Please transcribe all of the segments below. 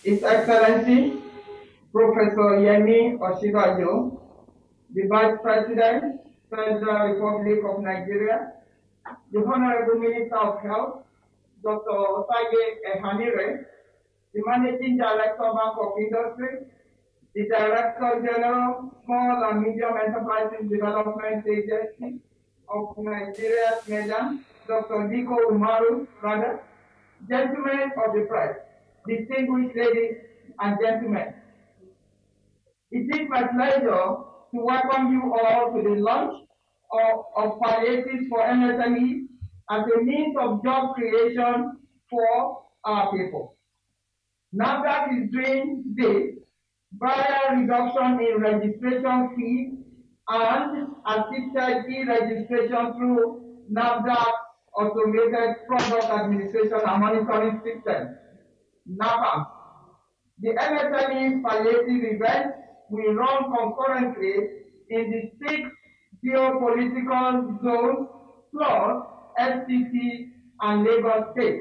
His Excellency, Professor Yemi Osinbajo, the Vice President, Federal Republic of Nigeria, the Honorable Minister of Health, Dr. Osage Ehanire, the Managing Director, Bank of Industry, the Director General, Small and Medium Enterprises Development Agency of Nigeria, SMEDA, Dr. Diko Umaru, brother, gentlemen of the press, distinguished ladies and gentlemen. It is my pleasure to welcome you all to the launch of Palliatives for MSME as a means of job creation for our people. NAFDAC is doing this via reduction in registration fees and assisted e-registration through NAFDAC Automated Product Administration and Monitoring System, NAPAM. The MSME Palliative event will run concurrently in the 6 geopolitical zones plus FCT and Lagos State.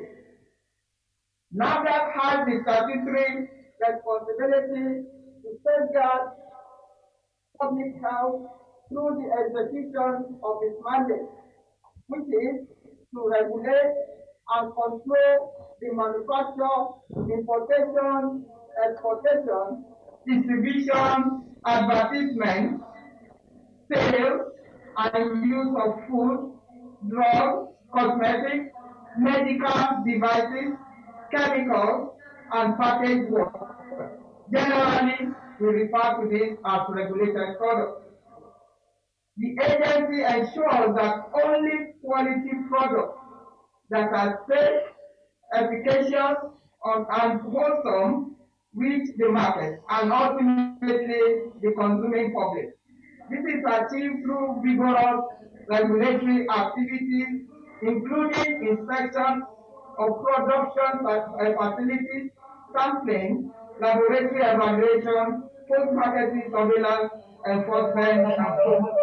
NAFDAC has the statutory responsibility to safeguard public health through the execution of its mandate, which is to regulate and control the manufacture, importation, exportation, distribution, advertisement, sale, and use of food, drugs, cosmetics, medical devices, chemicals, and packaged water. Generally, we refer to this as regulated products. The agency ensures that only quality products that are safe, efficacious, and wholesome reach the market and ultimately the consuming public. This is achieved through vigorous regulatory activities, including inspection of production facilities, sampling, laboratory evaluation, post-marketing surveillance, enforcement, and so on.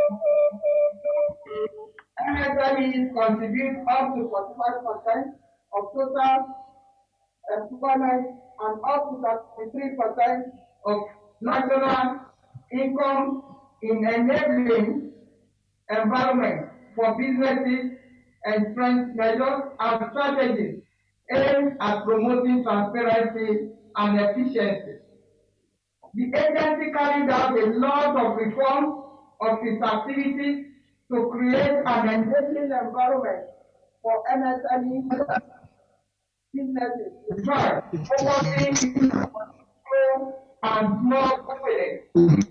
MSMEs contribute up to 45% of total employment and up to 33% of national income in enabling environment for businesses and strength measures and strategies aimed at promoting transparency and efficiency. The agency carried out a lot of reforms of its activities to create an enabling environment for MSME businesses, focusing on and small companies.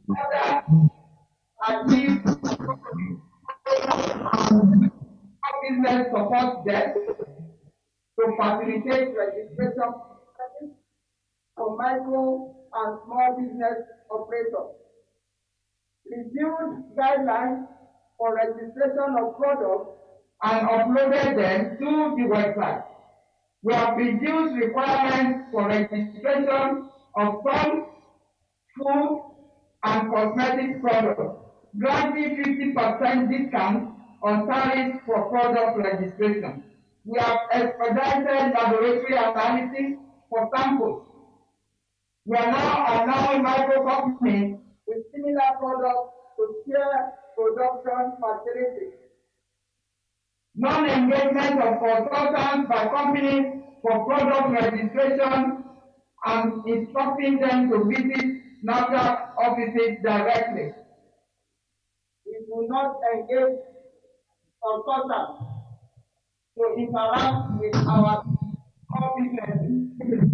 Achieve business support desk to facilitate registration for micro and small business operators. Reviewed guidelines for registration of products and uploaded them to the website. We have reduced requirements for registration of some food and cosmetic products, granting 50% discount on tariffs for product registration. We have expedited laboratory analysis for samples. We are now allowing micro companies with similar products to share production facilities. Non-engagement of consultants by companies for product registration and instructing them to visit NAFDAC offices directly. We do not engage consultants to interact with our core businesses.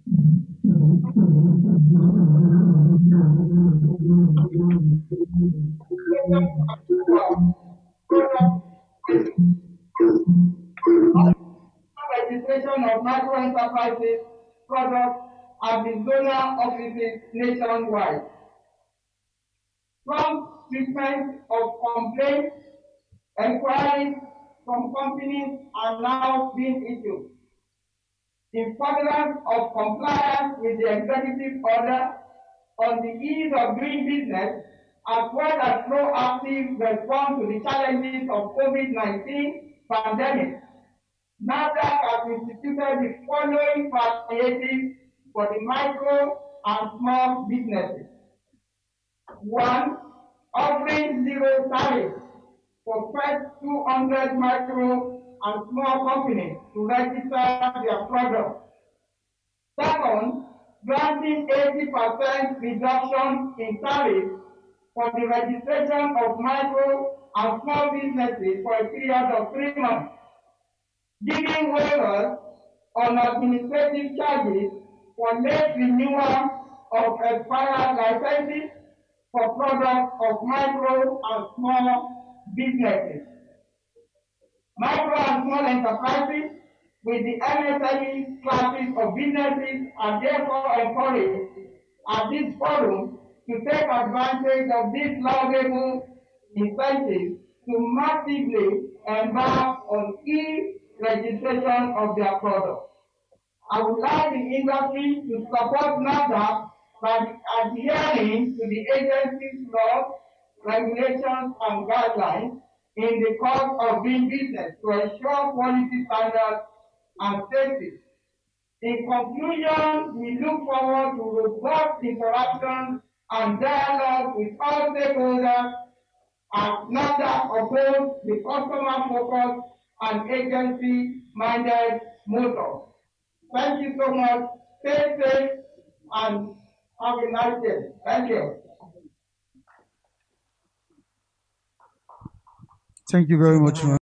Registration of micro enterprises products at the zonal offices nationwide. Prompt treatment of complaints, inquiries from companies are now being issued. In furtherance of compliance with the executive order on the ease of doing business, as well as proactive response to the challenges of COVID-19 pandemic, NAFDAC has instituted the following palliative for the micro and small businesses. 1. Offering zero tariff for first 200 micro and small companies to register their products. Second, granting 80% reduction in tariff for the registration of micro and small businesses for a period of 3 months. Giving waivers on administrative charges for late renewal of expired licenses for products of micro and small businesses. Micro and small enterprises with the MSME classes of businesses are therefore encouraged at this forum to take advantage of this laudable incentive to massively embark on e-registration of their products. I would like the industry to support NAFDAC by adhering to the agency's laws, regulations, and guidelines in the course of doing business to ensure quality standards and safety. In conclusion, we look forward to robust interaction and dialogue with all stakeholders as NAFDAC upholds the customer-focused and agency-minded motto. Thank you so much. Stay safe and have a nice day. Thank you. Thank you very much, ma'am.